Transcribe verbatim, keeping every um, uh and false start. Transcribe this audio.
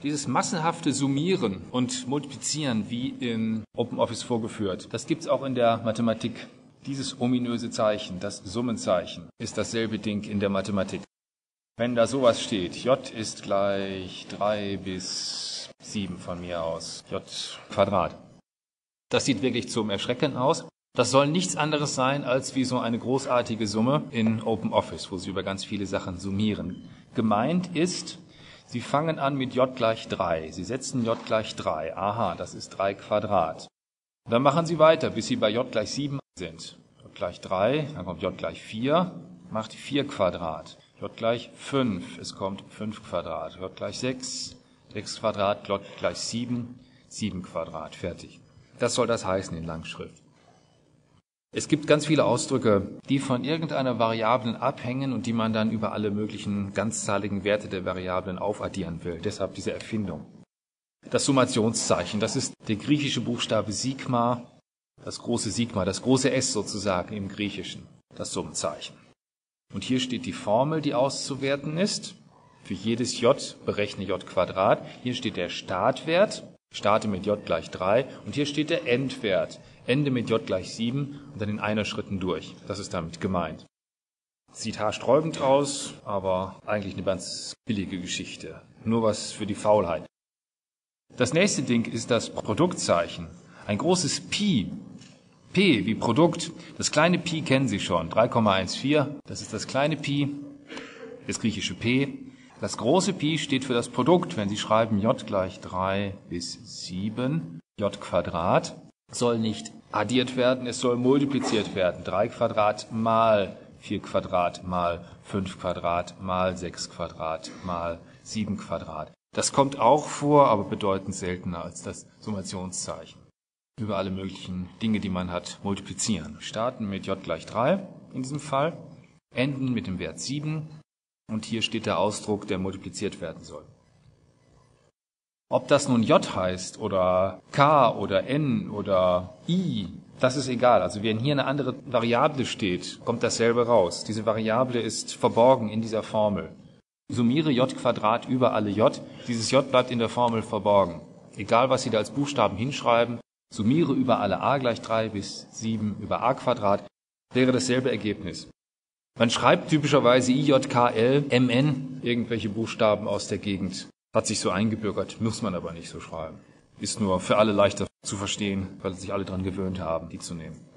Dieses massenhafte Summieren und Multiplizieren, wie in OpenOffice vorgeführt, das gibt es auch in der Mathematik. Dieses ominöse Zeichen, das Summenzeichen, ist dasselbe Ding in der Mathematik. Wenn da sowas steht, j ist gleich drei bis sieben von mir aus, j Quadrat. Das sieht wirklich zum Erschrecken aus. Das soll nichts anderes sein, als wie so eine großartige Summe in OpenOffice, wo Sie über ganz viele Sachen summieren. Gemeint ist, Sie fangen an mit j gleich drei. Sie setzen j gleich drei. Aha, das ist drei Quadrat. Dann machen Sie weiter, bis Sie bei j gleich sieben sind. J gleich drei, dann kommt j gleich vier, macht vier Quadrat. J gleich fünf, es kommt fünf Quadrat. J gleich sechs, sechs Quadrat, J gleich sieben, sieben Quadrat. Fertig. Das soll das heißen in Langschrift. Es gibt ganz viele Ausdrücke, die von irgendeiner Variablen abhängen und die man dann über alle möglichen ganzzahligen Werte der Variablen aufaddieren will. Deshalb diese Erfindung. Das Summationszeichen, das ist der griechische Buchstabe Sigma, das große Sigma, das große S sozusagen im Griechischen, das Summenzeichen. Und hier steht die Formel, die auszuwerten ist. Für jedes J berechne J Quadrat. Hier steht der Startwert, starte mit J gleich drei. Und hier steht der Endwert, ende mit J gleich sieben und dann in einer Schritten durch. Das ist damit gemeint. Sieht haarsträubend aus, aber eigentlich eine ganz billige Geschichte. Nur was für die Faulheit. Das nächste Ding ist das Produktzeichen. Ein großes Pi. P wie Produkt. Das kleine Pi kennen Sie schon. drei Komma vierzehn. Das ist das kleine Pi, das griechische P. Das große Pi steht für das Produkt. Wenn Sie schreiben J gleich drei bis sieben, J Quadrat, soll nicht addiert werden, es soll multipliziert werden. drei Quadrat mal vier Quadrat mal fünf Quadrat mal sechs Quadrat mal sieben Quadrat. Das kommt auch vor, aber bedeutend seltener als das Summationszeichen. Über alle möglichen Dinge, die man hat, multiplizieren. Starten mit J gleich drei in diesem Fall, enden mit dem Wert sieben und hier steht der Ausdruck, der multipliziert werden soll. Ob das nun J heißt oder K oder N oder I, das ist egal. Also wenn hier eine andere Variable steht, kommt dasselbe raus. Diese Variable ist verborgen in dieser Formel. Summiere J Quadrat über alle J. Dieses J bleibt in der Formel verborgen. Egal, was Sie da als Buchstaben hinschreiben, summiere über alle a gleich drei bis sieben über a Quadrat, wäre dasselbe Ergebnis. Man schreibt typischerweise I J K L M N, irgendwelche Buchstaben aus der Gegend. Hat sich so eingebürgert, muss man aber nicht so schreiben. Ist nur für alle leichter zu verstehen, weil sich alle dran gewöhnt haben, die zu nehmen.